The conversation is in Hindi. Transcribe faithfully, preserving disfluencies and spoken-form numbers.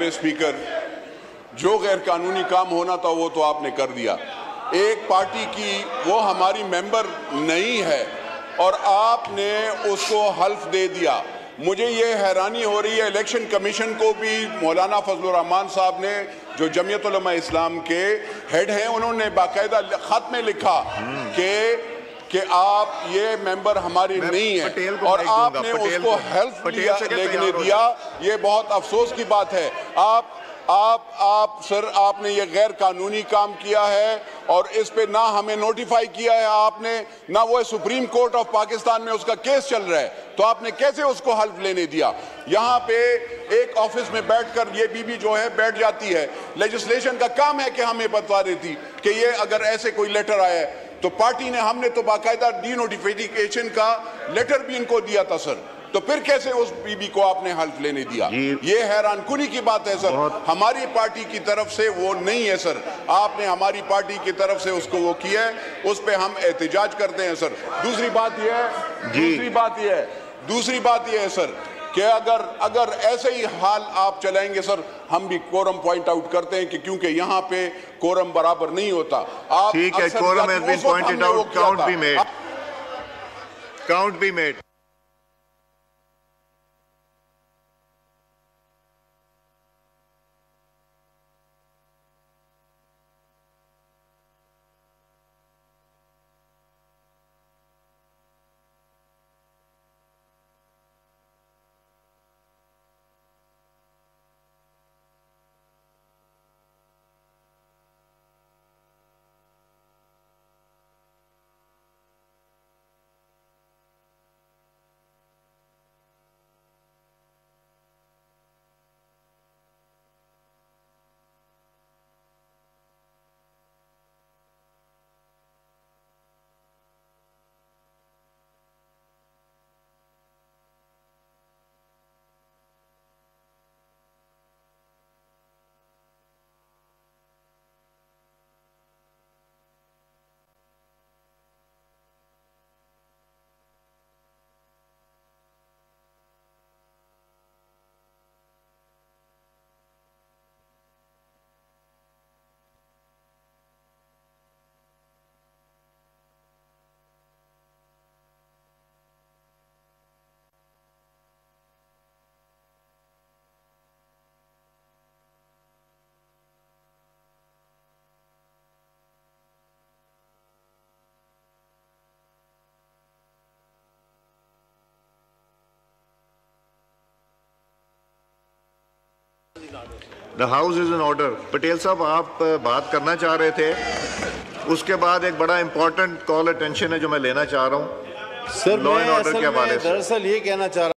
जनाब स्पीकर, जो गैर कानूनी काम होना था वो तो आपने कर दिया। एक पार्टी की वो हमारी मेंबर नहीं है और आपने उसको हल्फ दे दिया। मुझे ये हैरानी हो रही है, इलेक्शन कमीशन को भी मौलाना फजलुर रहमान साहब ने, जो जमीयत उलमा इस्लाम के हेड हैं, उन्होंने बाकायदा खत में लिखा कि कि आप ये मेंबर हमारी नहीं है और आपने उसको हेल्प लेने दिया। ये बहुत अफसोस की बात है। आप आप आप सर आपने ये गैर कानूनी काम किया है और इस पे ना हमें नोटिफाई किया है आपने, ना वो सुप्रीम कोर्ट ऑफ पाकिस्तान में उसका केस चल रहा है, तो आपने कैसे उसको हल्फ लेने दिया? यहाँ पे एक ऑफिस में बैठकर ये बीबी जो है बैठ जाती है, लेजिस्लेशन का काम है कि हमें बता रही थी कि ये अगर ऐसे कोई लेटर आया है तो पार्टी ने, हमने तो बाकायदा डी नोटिफिकेशन का लेटर भी इनको दिया था सर, तो फिर कैसे उस बीबी को आपने हल्फ लेने दिया? ये हैरानकुनी की बात है सर। हमारी पार्टी की तरफ से वो नहीं है सर, आपने हमारी पार्टी की तरफ से उसको वो किया है, उस पे हम एहतजाज करते हैं सर। दूसरी बात ये है दूसरी बात ये है दूसरी बात ये है सर कि अगर अगर ऐसे ही हाल आप चलाएंगे सर, हम भी कोरम पॉइंट आउट करते हैं कि क्योंकि यहाँ पे कोरम बराबर नहीं होता। आप ठीक है, quorum has been pointed out, count be made, count be made. The house is in order. Patel साहब, आप बात करना चाह रहे थे, उसके बाद एक बड़ा इंपॉर्टेंट कॉल अटेंशन है जो मैं लेना चाह रहा हूँ सर। लॉ एंड ऑर्डर के हवाले से। दरअसल ये कहना चाह रहा